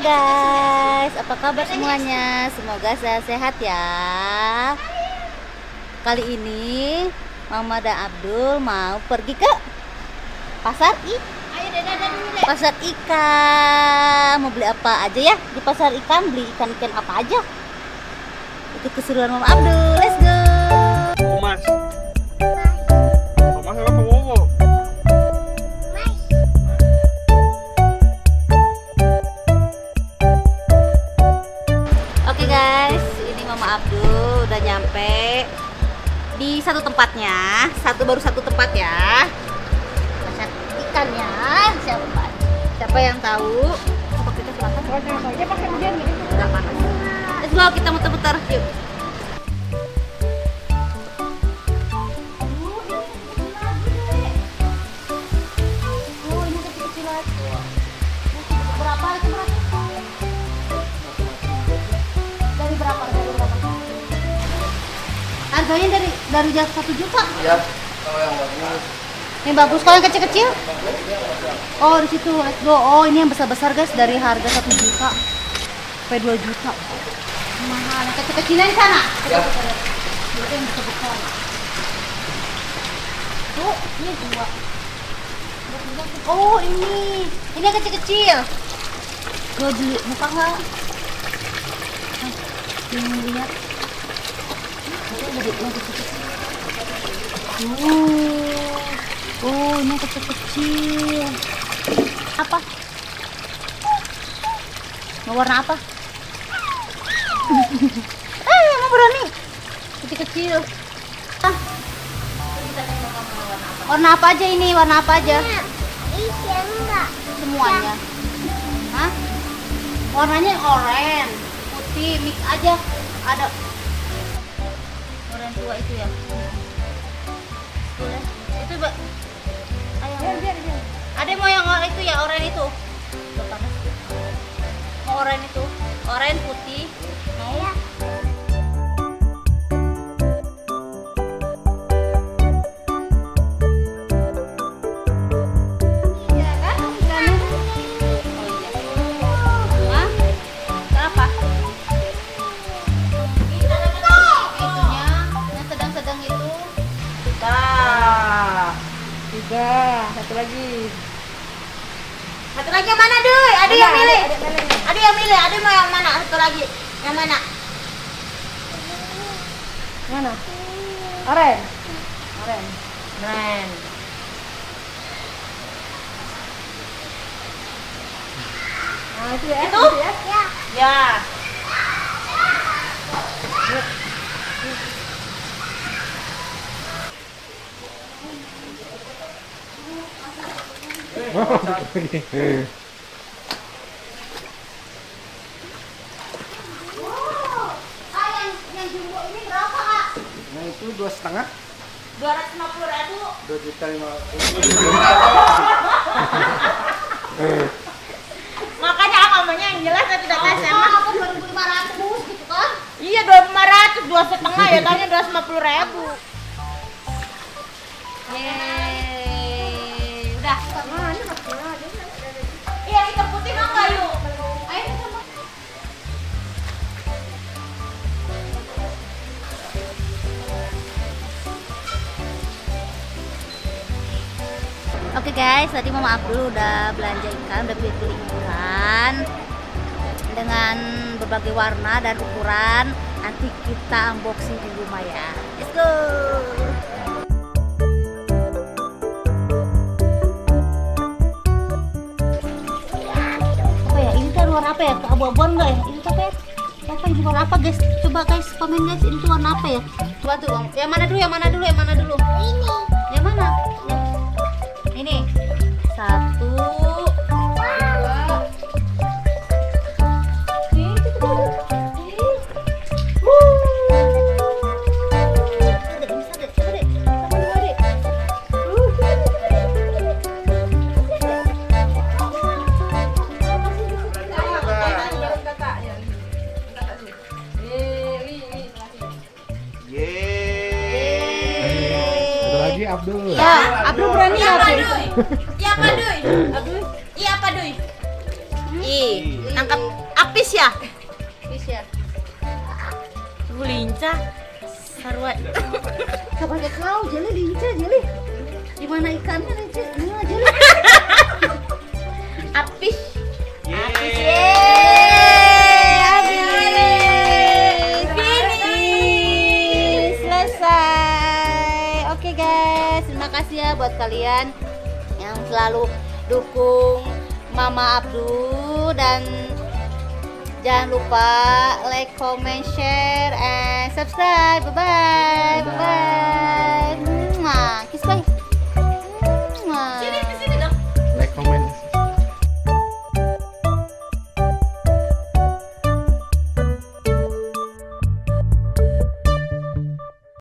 guys, apa kabar semuanya? Semoga sehat-sehat ya. Kali ini Mama dan Abdul mau pergi ke pasar pasar ikan. Mau beli apa aja ya di pasar ikan? Beli ikan-ikan apa aja? Ikut keseruan Mama Abdul, let's go. Mas apa Wowo? Oke guys, ini Mama Abdul udah nyampe di satu tempatnya, baru satu tempat ya. Pasar ikannya, siapa yang tahu? Coba kita silakan. Dia pakai hujan gitu. Udah panas. Let's go, kita muter-muter yuk. Oh, ini kecil-kecil lagi. Berapa itu berapa? Dari berapa? Harganya dari jam 1 juta. Ya, kalau yang bagus. Ini bagus, kalau yang kecil-kecil? Oh, di situ. Let's go. Oh, ini yang besar-besar guys, dari harga 1 juta sampai 2 juta. Mahal. Yang kecil-kecilan sana. Ya. Itu yang besar-besar. Tuh, ini 2. Oh, ini yang kecil-kecil. Gue beli, muka nggak? Ini lihat. Oh, ini kecil-kecil. Apa? Mau warna apa? Mau berani? Kecil-kecil. Warna apa aja ini? Warna apa aja? Semuanya. Hah? Warnanya oranye, putih, mix aja. Ada oranye tua itu ya. Itu biar. Ada mau yang itu ya, oranye itu. Mau oranye itu, oranye putih. Mau? Ya. Iya kan? Ikannya. Oh iya. Hah? Kenapa? Itunya, yang sedang-sedang itu. Satu lagi. Satu lagi yang mana, Duy? Ada yang milih. Ada yang milih. Ada mau yang mana? Satu lagi. Yang mana? Mana? Oren. Keren. Nah, itu ya. Itu? Ya. Yang jumbo ini berapa, Kak? Nah itu 2,5. 250.000. 2,5 Makanya ngomongnya yang jelas saya tidak kasih emang. Apa 2.500 gitu kan? Iya 2.500, 2,5 ya tanya 250.000. Yeay, udah. Iya hitam putih mau nggak yuk? Ayo sama. Oke guys, tadi Mama Abdul udah belanja ikan, udah beli ikan dengan berbagai warna dan ukuran. Nanti kita unboxing di rumah ya. Let's go. Apa ya? Ini kan warna apa ya? Abu-abuan nggak ya? Ini apa ya? Apa ini warna apa guys? Coba guys komen guys, ini tuh warna apa ya? Coba tuh, yang mana dulu? Yang mana dulu? Yang mana dulu? Ini. Yang mana? Ini 1, 2. lagi Abdul. Ya, Abdul berani ya, Abdul. Iya apa, Duy? Abdul. Iya apa, Duy? Ih, tangkap fish ya? Fish ya. Lincah. Sarwa. Kapan kau jeli lincah jeli. Di mana ikannya lincah? Ini aja jeli. Apis. Apis. Finish. Selesai. Oke guys, terima kasih ya buat kalian yang selalu dukung Mama Abdul, dan jangan lupa like, comment, share, and subscribe. Bye bye.